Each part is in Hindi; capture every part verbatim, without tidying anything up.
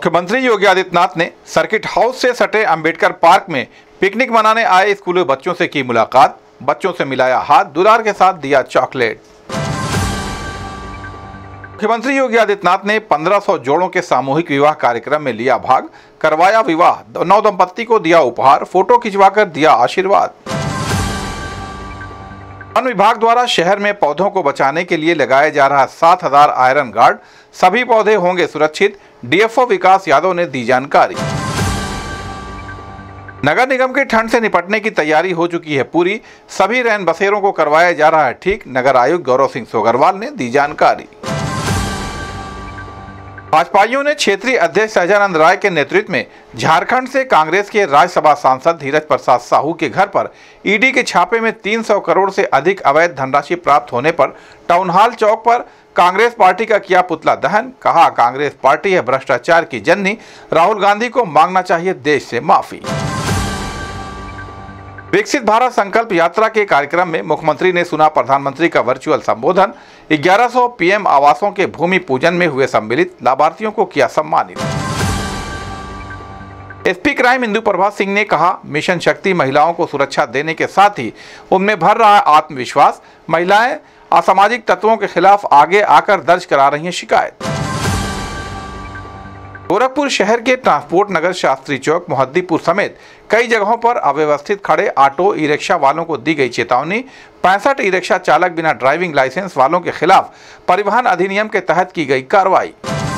मुख्यमंत्री योगी आदित्यनाथ ने सर्किट हाउस से सटे अंबेडकर पार्क में पिकनिक मनाने आए स्कूली बच्चों से की मुलाकात। बच्चों से मिलाया हाथ, दुलार के साथ दिया चॉकलेट। मुख्यमंत्री योगी आदित्यनाथ ने पंद्रह सौ जोड़ों के सामूहिक विवाह कार्यक्रम में लिया भाग, करवाया विवाह, नव दंपत्ति को दिया उपहार, फोटो खिंचवाकर दिया आशीर्वाद। वन विभाग द्वारा शहर में पौधों को बचाने के लिए लगाया जा रहा सात हजार आयरन गार्ड, सभी पौधे होंगे सुरक्षित, डीएफओ विकास यादव ने दी जानकारी। नगर निगम के ठंड से निपटने की तैयारी हो चुकी है पूरी, सभी रैन बसेरों को करवाया जा रहा है ठीक, नगर आयुक्त गौरव सिंह सोगरवाल ने दी जानकारी। भाजपाइयों ने क्षेत्रीय अध्यक्ष सहजानंद राय के नेतृत्व में झारखंड से कांग्रेस के राज्यसभा सांसद धीरज प्रसाद साहू के घर पर ईडी के छापे में तीन सौ करोड़ से अधिक अवैध धनराशि प्राप्त होने पर टाउन हॉल चौक पर कांग्रेस पार्टी का किया पुतला दहन। कहा, कांग्रेस पार्टी है भ्रष्टाचार की जननी, राहुल गांधी को मांगना चाहिए देश से माफी। विकसित भारत संकल्प यात्रा के कार्यक्रम में मुख्यमंत्री ने सुना प्रधानमंत्री का वर्चुअल संबोधन। ग्यारह सौ पीएम आवासों के भूमि पूजन में हुए सम्मिलित, लाभार्थियों को किया सम्मानित। एसपी क्राइम इंदु प्रभा सिंह ने कहा, मिशन शक्ति महिलाओं को सुरक्षा देने के साथ ही उनमें भर रहा है आत्मविश्वास। महिलाएं असामाजिक तत्वों के खिलाफ आगे आकर दर्ज करा रही हैं शिकायत। गोरखपुर शहर के ट्रांसपोर्ट नगर, शास्त्री चौक, मोहद्दीपुर समेत कई जगहों पर अव्यवस्थित खड़े ऑटो ई रिक्शा वालों को दी गई चेतावनी। पैंसठ ई रिक्शा चालक बिना ड्राइविंग लाइसेंस वालों के खिलाफ परिवहन अधिनियम के तहत की गई कार्रवाई।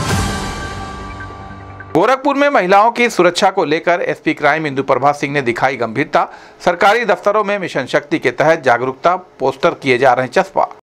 गोरखपुर में महिलाओं की सुरक्षा को लेकर एसपी क्राइम इंदु प्रभा सिंह ने दिखाई गंभीरता। सरकारी दफ्तरों में मिशन शक्ति के तहत जागरूकता पोस्टर किए जा रहे हैं चस्पा।